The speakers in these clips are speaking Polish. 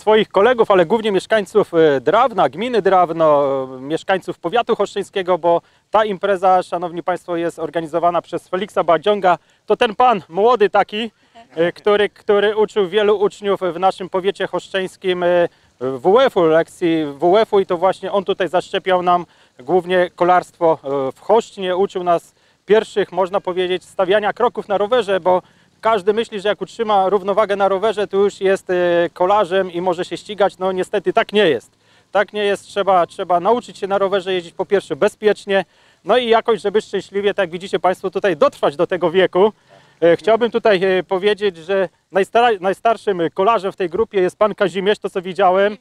swoich kolegów, ale głównie mieszkańców Drawna, gminy Drawno, mieszkańców powiatu choszczyńskiego, bo ta impreza, szanowni państwo, jest organizowana przez Feliksa Badzionga. To ten pan, młody taki, który uczył wielu uczniów w naszym powiecie choszczeńskim WF-u, lekcji WF-u, i to właśnie on tutaj zaszczepiał nam głównie kolarstwo w Choszcznie, uczył nas pierwszych, można powiedzieć, stawiania kroków na rowerze, bo każdy myśli, że jak utrzyma równowagę na rowerze, to już jest kolarzem i może się ścigać. No niestety tak nie jest. Tak nie jest, trzeba nauczyć się na rowerze jeździć po pierwsze bezpiecznie, no i jakoś, żeby szczęśliwie, tak jak widzicie państwo, tutaj dotrwać do tego wieku. Chciałbym tutaj powiedzieć, że najstarszym kolarzem w tej grupie jest pan Kazimierz, to co widziałem.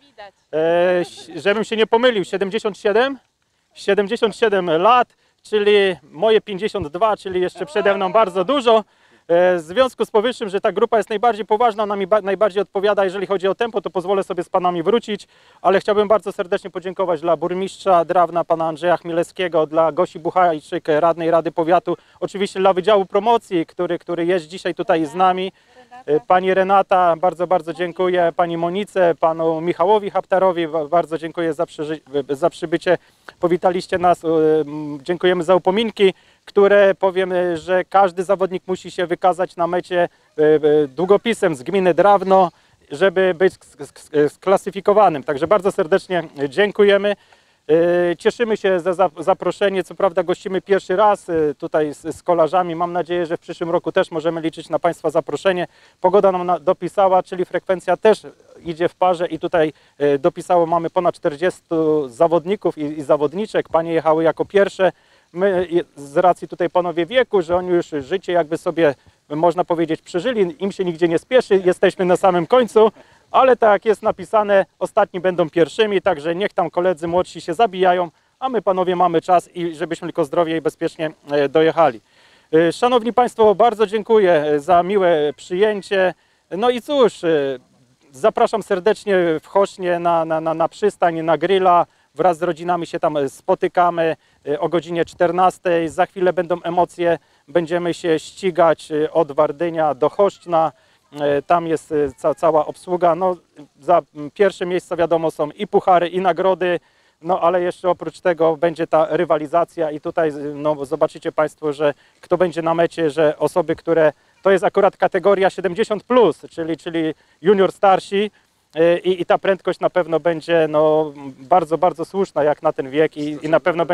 Żebym się nie pomylił, 77? 77 lat, czyli moje 52, czyli jeszcze przede mną bardzo dużo. W związku z powyższym, że ta grupa jest najbardziej poważna, ona mi najbardziej odpowiada, jeżeli chodzi o tempo, to pozwolę sobie z panami wrócić, ale chciałbym bardzo serdecznie podziękować dla burmistrza Drawna, pana Andrzeja Chmielewskiego, dla Gosi Buchajczyk, radnej Rady Powiatu, oczywiście dla Wydziału Promocji, który jest dzisiaj tutaj z nami. Pani Renata, bardzo dziękuję, pani Monice, panu Michałowi Haptarowi, bardzo dziękuję za przybycie, powitaliście nas, dziękujemy za upominki, które powiem, że każdy zawodnik musi się wykazać na mecie długopisem z gminy Drawno, żeby być sklasyfikowanym. Także bardzo serdecznie dziękujemy. Cieszymy się za zaproszenie, co prawda gościmy pierwszy raz tutaj z kolarzami. Mam nadzieję, że w przyszłym roku też możemy liczyć na państwa zaproszenie. Pogoda nam dopisała, czyli frekwencja też idzie w parze i tutaj dopisało, mamy ponad 40 zawodników i zawodniczek. Panie jechały jako pierwsze. My z racji tutaj panowie wieku, że oni już życie jakby sobie, można powiedzieć, przeżyli, im się nigdzie nie spieszy, jesteśmy na samym końcu, ale tak jak jest napisane, ostatni będą pierwszymi, także niech tam koledzy młodsi się zabijają, a my panowie mamy czas i żebyśmy tylko zdrowie i bezpiecznie dojechali. Szanowni państwo, bardzo dziękuję za miłe przyjęcie. No i cóż, zapraszam serdecznie w Chosznie na przystań, na grilla. Wraz z rodzinami się tam spotykamy o godzinie 14. Za chwilę będą emocje, będziemy się ścigać od Wardynia do Choszczna. Tam jest cała obsługa. No, za pierwsze miejsca wiadomo są i puchary, i nagrody, no ale jeszcze oprócz tego będzie ta rywalizacja i tutaj no, zobaczycie państwo, że kto będzie na mecie, że osoby, które, to jest akurat kategoria 70+, czyli junior starsi, i ta prędkość na pewno będzie no, bardzo słuszna jak na ten wiek i na pewno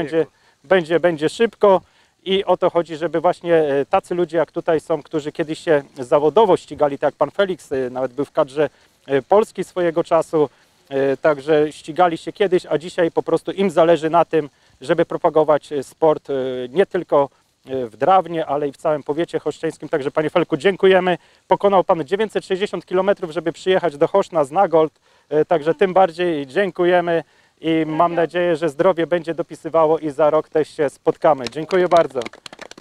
będzie szybko. I o to chodzi, żeby właśnie tacy ludzie jak tutaj są, którzy kiedyś się zawodowo ścigali, tak jak pan Feliks, nawet był w kadrze Polski swojego czasu, także ścigali się kiedyś, a dzisiaj po prostu im zależy na tym, żeby propagować sport nie tylko w Drawnie, ale i w całym powiecie choszczeńskim. Także panie Felku, dziękujemy. Pokonał pan 960 km, żeby przyjechać do Choszna z Nagold, także tym bardziej dziękujemy i mam nadzieję, że zdrowie będzie dopisywało i za rok też się spotkamy. Dziękuję bardzo.